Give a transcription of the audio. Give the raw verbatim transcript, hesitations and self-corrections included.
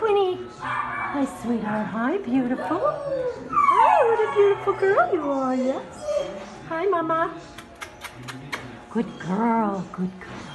Quinnie. Hi, sweetheart. Hi, beautiful. Hi, what a beautiful girl you are, yes. Hi, Mama. Good girl, good girl.